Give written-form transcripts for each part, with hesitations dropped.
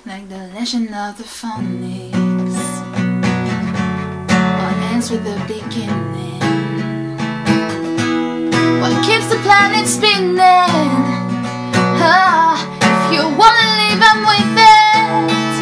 like the legend of the Phoenix. What ends with the beginning? What keeps the planet spinning? If you wanna live, I'm with it.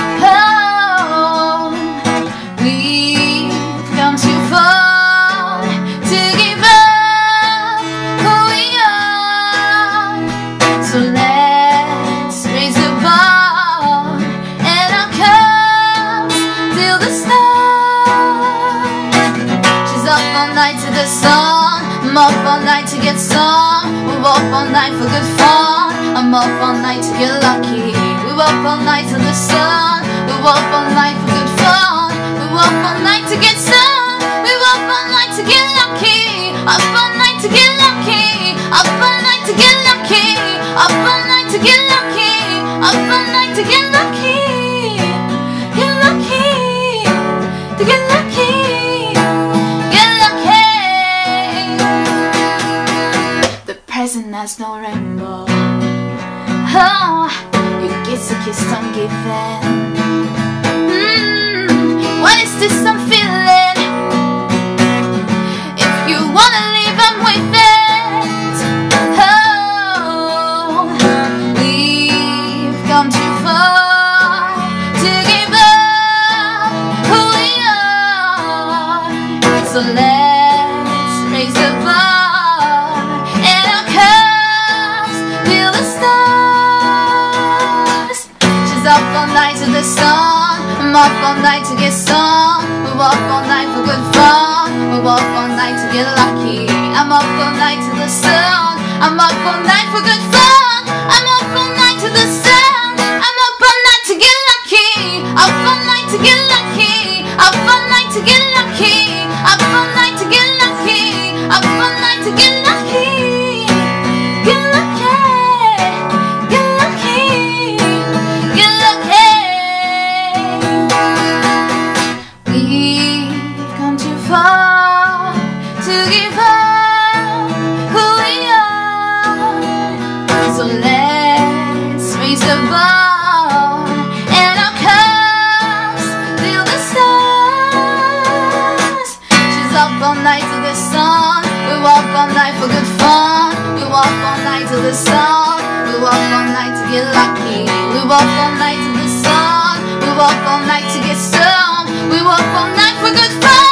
Oh, we've come too far to give up who we are. So let's raise the bar and our cups till the stars. She's up all night to the sun, I'm up all night to get some. We're up all night for good fun, I'm up all night to get lucky. We're up all night to the sun, we're up all night for good fun. We're up all night to get some, we're up all night to get lucky. Up all night to get lucky, up all night to get lucky. Up all night to get lucky, up all night to get lucky. Get lucky, to get lucky, get lucky. The present has no rainbow. Oh, you kiss a kiss, don't give in. What is this I'm feeling? If you wanna leave, I'm with it. Oh, we've come too far to give up who we are. So let's raise the bar and our cups till the stars. She's up all night to the sun, I'm up all night to get some. We're up all night for good fun, we're up all night to get lucky. I'm up all night to the sun, I'm up all night for good fun. I'm up all night to the sun, I'm up all night to get lucky. Up all night to get lucky, up all night to get lucky. Up all night to get lucky, up all night to get lucky. Get lucky, get lucky, get lucky. We've come too far to give up who we are. So let's raise the bar and our cups till the stars. She's up all night to the sun, we're up all night for good fun. We're up all night to the sun, we're up all night to get lucky. We're up all night to the sun, we're up all night to get some. We're up all night for good fun.